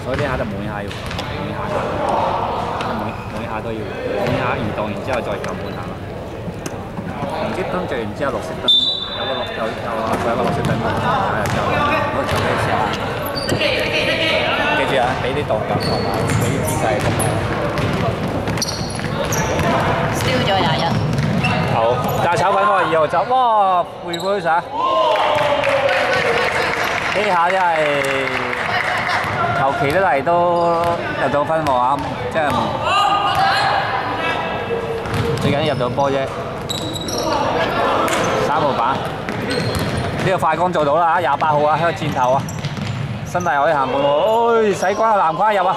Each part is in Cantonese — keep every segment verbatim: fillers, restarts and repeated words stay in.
所以呢下就每下要每下每每下都要每下移動，然之後再撳半下。紅色燈着完之後，綠色燈有個綠有有啊，仲有個綠色燈啊，就好就俾試下。記住啊，俾啲動感同埋俾啲姿勢同埋。 燒咗廿一。 好，炸炒粉嗰個二號汁，哇 reverse 啊！呢下真係求其都嚟都入到分喎啊！即係最緊要入到波啫。三號板，呢個快攻做到啦嚇，廿八號啊，喺個箭頭啊，身體可以行半路，哎，洗光個籃框入啊！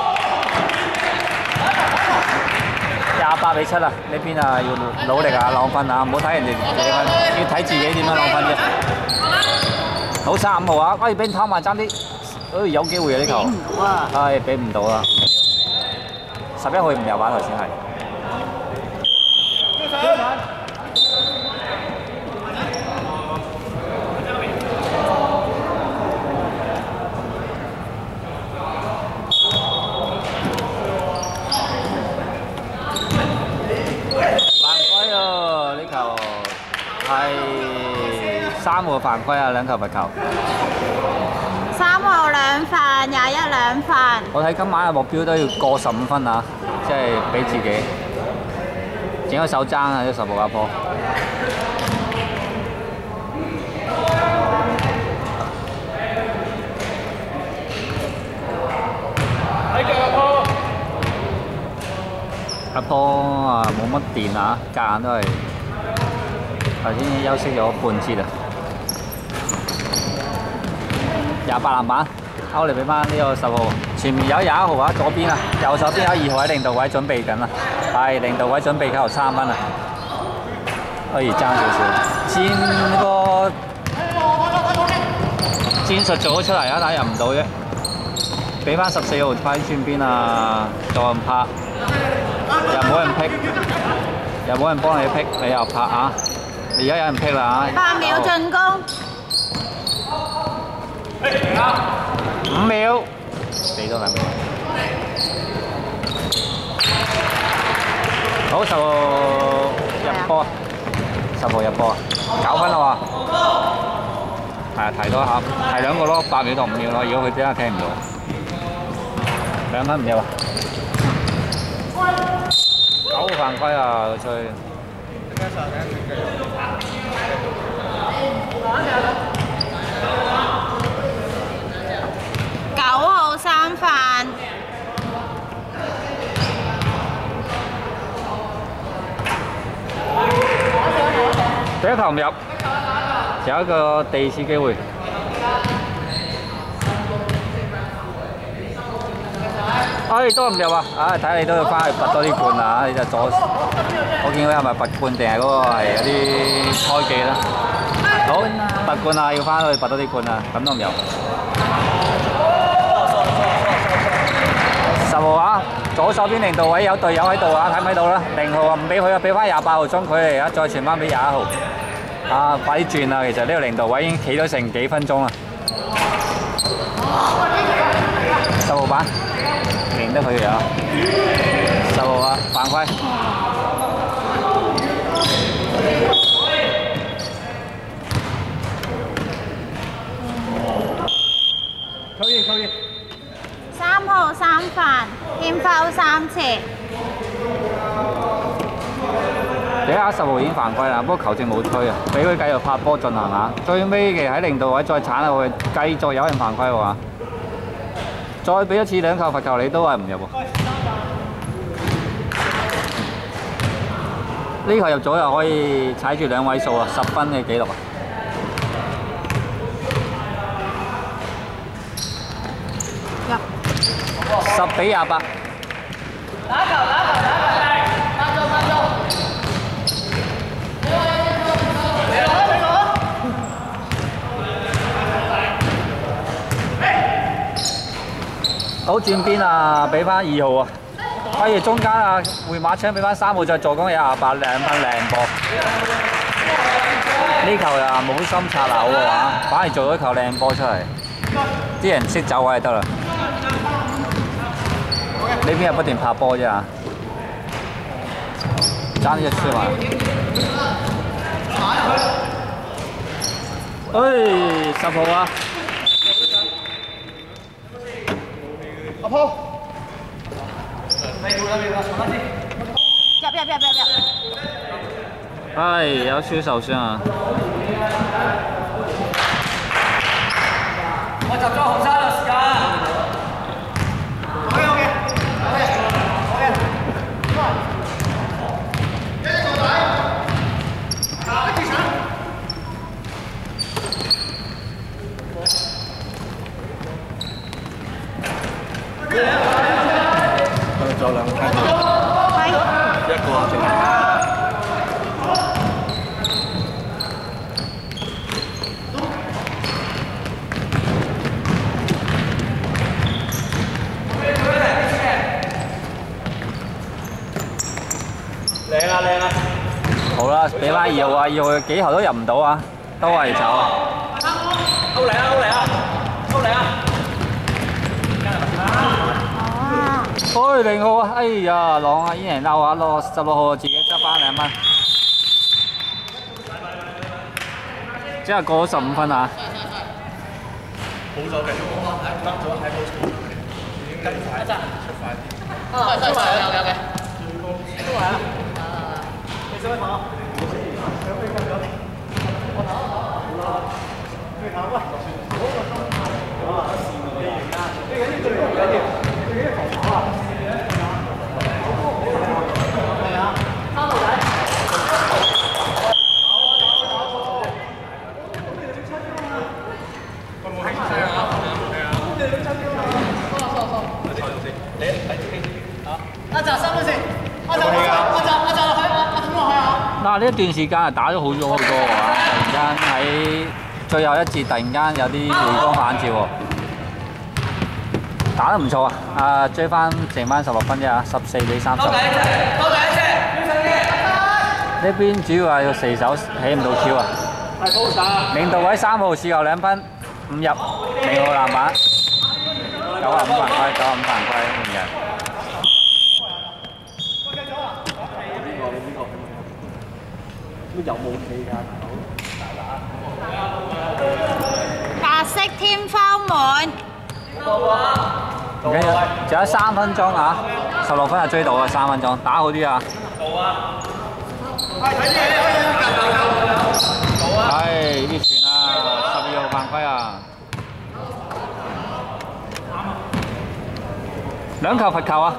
廿八比七啊！呢邊啊要努力啊，浪分啊，唔好睇人哋幾分，要睇自己點樣浪分啫。好，三十五號啊！哎，俾人貪埋爭啲，哎，有機會啊呢球。俾唔到啊！哎，俾唔到啊！十一號唔入玩頭先係。三號犯規啊，兩球罰球。 三號兩犯，廿一兩犯。 我睇今晚嘅目標都要過十五分啊，即係俾自己整個手踭啊！呢十號阿波。阿波啊，冇乜電啊，夾硬都係頭先休息咗半節啊。廿八籃板，歐嚟俾翻呢個十號，前面有廿一號啊，左邊啊，右手邊有二號喺領導位準備緊啦，係領導位準備球三分啊，可以爭少少，戰個戰術做咗出嚟啊，但係入唔到啫，俾翻十四號快轉邊啊，再拍，又冇人劈，又冇人幫你劈，你又拍啊，而家有人劈啦啊， 八秒進攻。 五秒，俾多兩秒。好，十號入波，十號入波啊，九分啦喎。係啊，提多下，提兩個咯，八秒同五秒咯。如果佢真係聽唔到，兩分唔入啊。九號犯規啊，吹。 九號三犯， 第一球唔入，有一個第二次機會。哎，都唔入啊！唉，睇你都要翻去拔多啲罐啊！你就左，我見佢係咪拔罐定係嗰個係有啲開技啦？好，拔罐啊，要翻去拔多啲罐啊，咁都唔入。十號啊，左手邊領導位有隊友喺度啊，睇唔睇到啦？零號啊，唔俾佢啊，俾翻廿八號中距離啊，再傳翻俾廿一號。啊，快啲轉啊！其實呢個領導位已經企咗成幾分鐘啦。十號板，認得佢啊！十號啊，犯規。扣一扣一。 三號三犯，欠 foul 三次。 第一下十號已經犯規啦，不過球證冇吹啊，俾佢繼續拍波進行下。最尾嘅喺領導位再鏟落去，繼續有人犯規喎。再俾一次兩球罰球，你都係唔入喎。呢球入咗又可以踩住兩位數啊，十分嘅紀錄啊！十比廿八。打球打球打球！慢做慢做。好轉邊啊！俾翻二號啊！不如中間啊，回馬槍俾翻三號再助攻，有廿八兩分靚波。呢球又冇心插樓嘅話，反而做咗球靚波出嚟。啲人識走位就得啦。 呢邊係不斷拍波啫啊！爭呢一出埋。哎，十號啊！ 阿鋪。 入入入入入！ 唉，有少受傷啊！ 我集咗紅衫啦，時間。OK OK OK OK。一個仔，一支搶。仲有兩個卡。係。一個淨係。靚啊靚啊！ 好啦，俾翻二號啊，二號幾球都入唔到啊，都係走啊！ 歐嚟啊歐嚟啊歐嚟啊！ 哦。 哎，零號啊！哎呀，朗啊，依然嬲啊，攞十六號自己執翻兩蚊，即係過咗十五分啊！ 冇咗嘅，甩咗喺度，已經跟快，出快啲。啊，出快有有嘅，出快啦！你想去跑？想去咁樣？我跑我跑。去跑喂！啊！你贏啦！最緊要最緊要最緊要防跑啊！係啊！三號仔。阿澤三分線，阿澤阿澤阿澤落去，阿阿點落去啊？ 嗱，呢一段時間係打咗好咗好多嘅話，突然間喺最後一節突然間有啲回光返照喎，打得唔錯啊！啊，追翻剩翻十六分啫啊，十四比三十。 多第一隻，多第一隻，要上嘅。 呢邊主要係個射手起唔到 Q 啊！ 係高手。 領導位三號試球兩分，五入，零號籃板，九啊五犯規，九啊五犯規換人。 乜有冇企㗎？ 白色天花滿。 唔緊要，仲有三分鐘啊！十六分就追到啦，三分鐘，打好啲啊！係呢傳啊，十二號犯規啊！兩球罰球啊！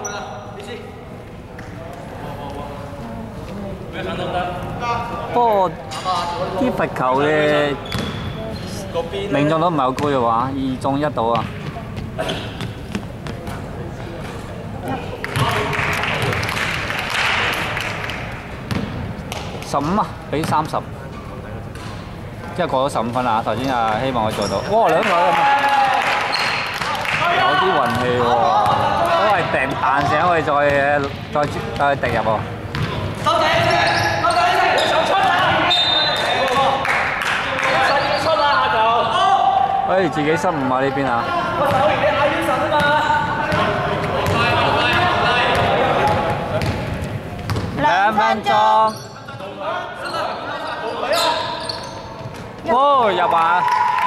不過啲罰球嘅命中率唔係好高嘅話，二中一到啊！十五啊，俾三十，即係過咗十五分啦。頭先啊，希望佢做到。哇，兩球啊！有啲運氣喎，都係掟彈醒佢再再再滴入喎。 收第一隻，收第一隻，想出啦！實出啦下就。 哎，自己失誤啊呢邊啊！ 我手你嗌啲神啊嘛！ 兩分鐘。 哦，入啊！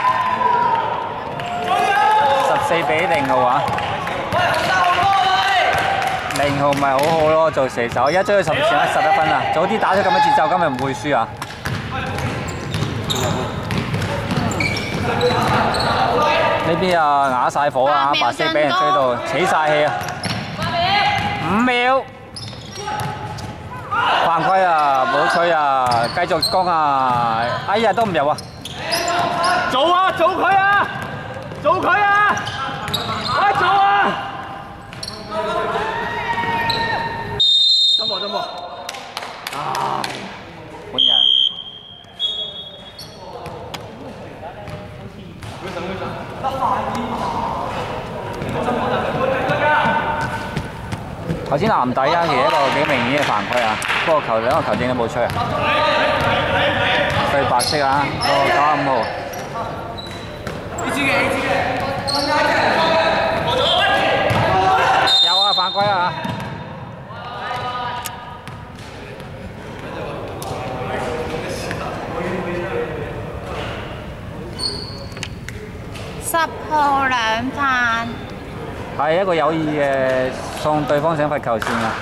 十四比零號啊！零號咪好好咯，做射手，而家追到十前一十一分啦，早啲打出咁嘅節奏，今日唔會輸啊！呢邊啊啞晒火啊，白色俾人追到起晒氣啊！五秒，犯規啊，冇吹啊，繼續攻啊！哎呀，都唔入啊！做啊，做佢啊，做佢啊！快做啊！ 中喎中喎！ 啊，本人。頭先籃底啊，其實一個幾明顯嘅犯規啊，不過球兩個球證都冇吹啊。對白色啊，個九十五號。A 支嘅 A 支嘅。有啊，犯規啊！ 係一個有意嘅送對方上罰球線啊！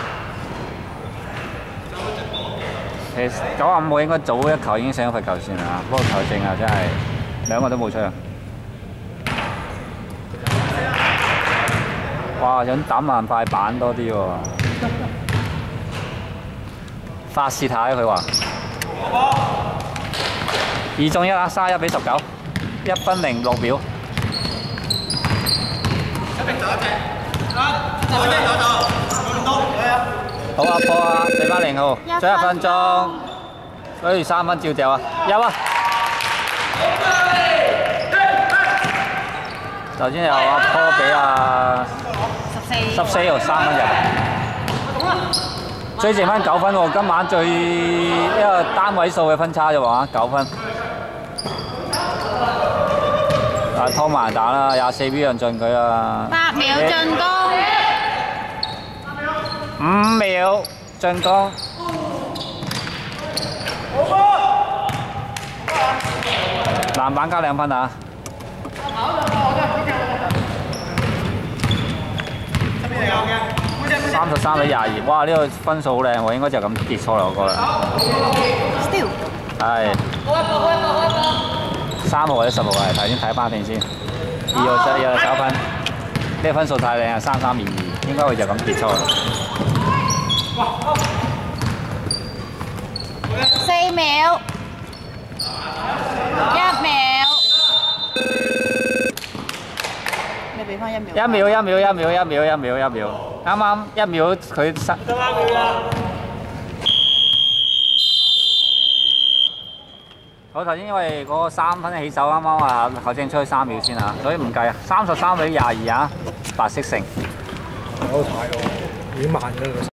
其實九十五應該早一球已經上咗罰球線啦，不過球證啊真係兩個都冇出啊！哇！想斬爛塊板多啲喎，發泄下佢話。二中一啊，三十一比十九，一分零六秒。好啊，波啊，四百零號，最後一分鐘，所以三分照掉啊，入啊！頭先由阿波俾阿十四號三分入，追剩翻九分喎，今晚最一個單位數嘅分差啫喎，九分。啊，拖埋人打啦，廿四秒讓進佢啊！ 八秒進攻。 五秒進攻。籃板加兩分啊！三十三比廿二，哇！呢個分數好靚喎，應該就咁結束啦，我覺得。 Still。 係。三號或者十號係，頭先睇翻片先。二號十，二號九分，呢個分數太靚啊，三三二二，應該會就咁結束啦。 四秒。一秒。你俾翻一秒。 一秒一秒一秒一秒一秒一秒，啱啱一秒佢失。我頭先因為嗰個三分起手啱啱啊，球證出去三秒先嚇，所以唔計啊。三十三比廿二啊，白色勝。 好睇喎，已經慢咗。